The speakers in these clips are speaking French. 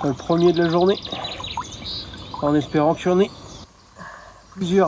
Le premier de la journée, en espérant qu'il y en ait plusieurs.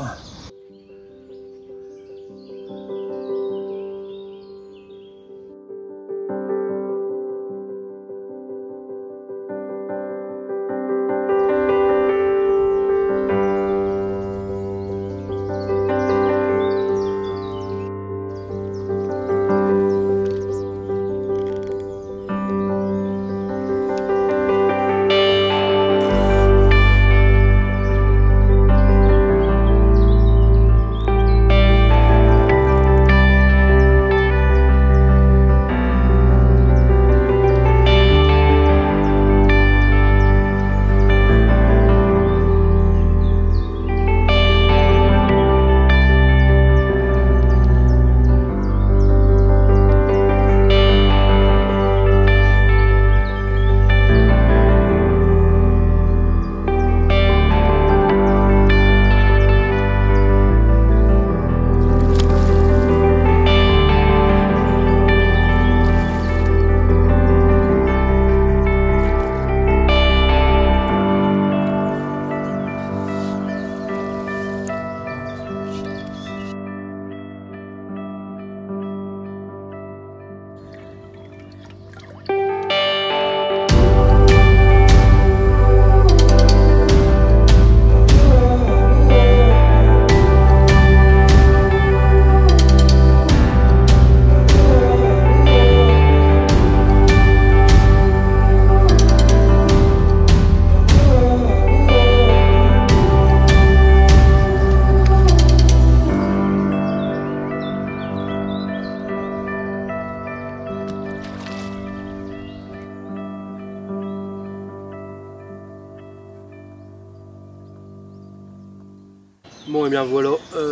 Bon et bien voilà,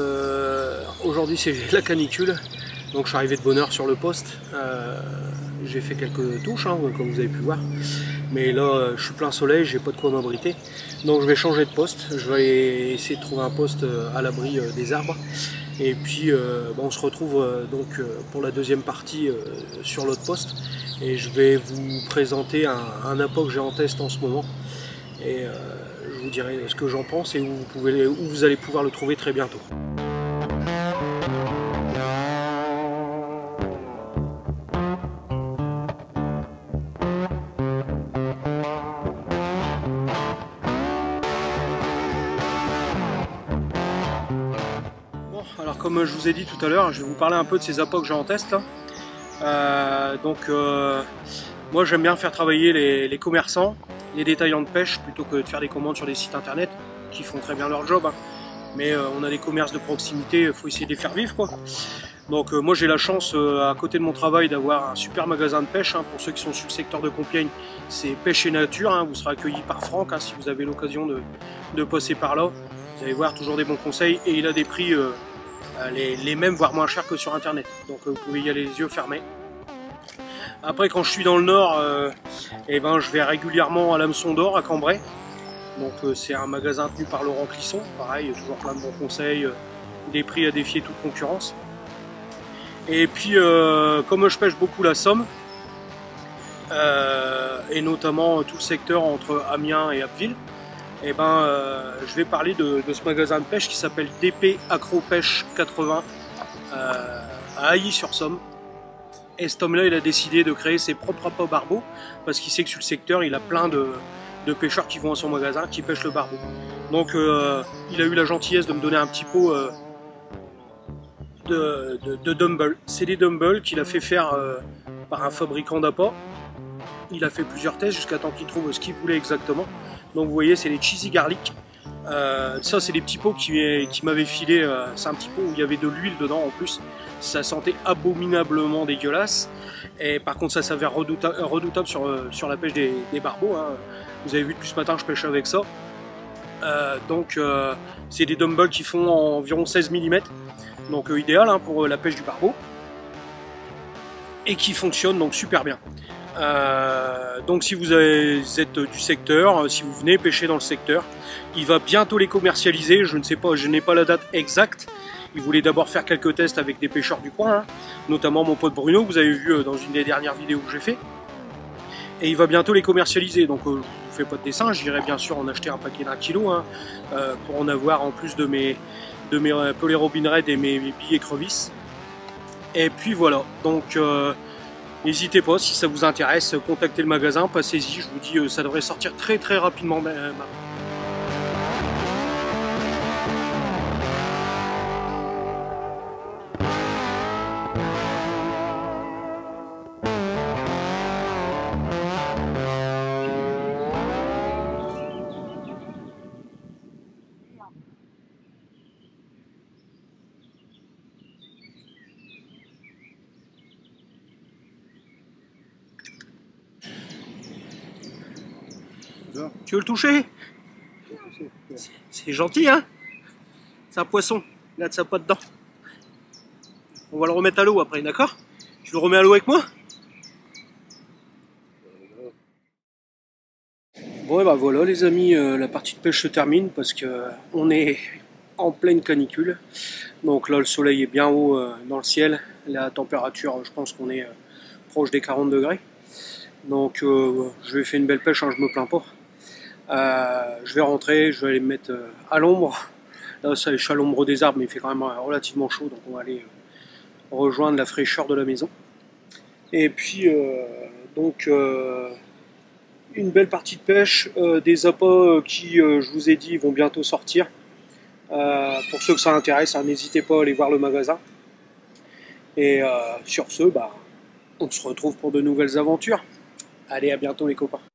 aujourd'hui c'est la canicule, donc je suis arrivé de bonne heure sur le poste, j'ai fait quelques touches hein, comme vous avez pu voir, mais là je suis plein soleil, j'ai pas de quoi m'abriter, donc je vais changer de poste, je vais essayer de trouver un poste à l'abri des arbres, et puis on se retrouve donc pour la deuxième partie sur l'autre poste, et je vais vous présenter un appât que j'ai en test en ce moment, et je vous dirai ce que j'en pense et où vous allez pouvoir le trouver très bientôt. Bon, alors comme je vous ai dit tout à l'heure, je vais vous parler un peu de ces appâts que j'ai en test là. Moi j'aime bien faire travailler les commerçants, les détaillants de pêche, plutôt que de faire des commandes sur des sites internet qui font très bien leur job, hein. Mais on a des commerces de proximité, il faut essayer de les faire vivre quoi. Donc moi j'ai la chance à côté de mon travail d'avoir un super magasin de pêche, hein. Pour ceux qui sont sur le secteur de Compiègne, c'est Pêche et Nature, hein. Vous serez accueillis par Franck hein, si vous avez l'occasion de passer par là. Vous allez voir, toujours des bons conseils, et il a des prix les mêmes, voire moins chers que sur internet. Donc vous pouvez y aller les yeux fermés. Après quand je suis dans le nord, je vais régulièrement à l'Hameçon d'Or à Cambrai. Donc c'est un magasin tenu par Laurent Clisson, pareil, toujours plein de bons conseils, des prix à défier toute concurrence. Et puis comme je pêche beaucoup la Somme, et notamment tout le secteur entre Amiens et Abbeville, je vais parler de ce magasin de pêche qui s'appelle DP Accro Pêche 80 à Ailly-sur-Somme. Et cet homme-là, il a décidé de créer ses propres appâts barbeaux parce qu'il sait que sur le secteur, il a plein de pêcheurs qui vont à son magasin, qui pêchent le barbeau. Donc il a eu la gentillesse de me donner un petit pot de dumbbell. C'est des dumbbells qu'il a fait faire par un fabricant d'appâts. Il a fait plusieurs tests jusqu'à temps qu'il trouve ce qu'il voulait exactement. Donc vous voyez, c'est les cheesy garlic. Ça c'est des petits pots qui m'avaient filé, c'est un petit pot où il y avait de l'huile dedans en plus. Ça sentait abominablement dégueulasse, et par contre ça s'avère redoutable sur la pêche des barbeaux, hein. Vous avez vu depuis ce matin je pêche avec ça. C'est des dumbbells qui font environ 16 mm, donc idéal hein, pour la pêche du barbeau, et qui fonctionnent donc super bien. Donc si vous êtes du secteur, si vous venez pêcher dans le secteur, il va bientôt les commercialiser, je ne sais pas, je n'ai pas la date exacte. Il voulait d'abord faire quelques tests avec des pêcheurs du coin, hein, notamment mon pote Bruno, que vous avez vu dans une des dernières vidéos que j'ai fait. Et il va bientôt les commercialiser, donc fais pas de dessin, j'irai bien sûr en acheter un paquet d'1 kilo, hein, pour en avoir en plus de mes Pellet Robin Red et mes billes écrevisses. Et puis voilà, donc n'hésitez pas, si ça vous intéresse, contactez le magasin, passez-y, je vous dis, ça devrait sortir très très rapidement maintenant. Tu veux le toucher? C'est gentil, hein? C'est un poisson, il a de sa pote dedans. On va le remettre à l'eau après, d'accord? Tu le remets à l'eau avec moi? Bon, et bah voilà les amis, la partie de pêche se termine parce que on est en pleine canicule. Donc là, le soleil est bien haut dans le ciel. La température, je pense qu'on est proche des 40 degrés. Donc je vais faire une belle pêche, hein, je me plains pas. Je vais rentrer, je vais aller me mettre à l'ombre. Là, ça, je suis à l'ombre des arbres, mais il fait quand même relativement chaud, donc on va aller rejoindre la fraîcheur de la maison. Et puis, donc, une belle partie de pêche, des appâts qui, je vous ai dit, vont bientôt sortir. Pour ceux que ça intéresse, hein, n'hésitez pas à aller voir le magasin. Et sur ce, bah, on se retrouve pour de nouvelles aventures. Allez, à bientôt les copains.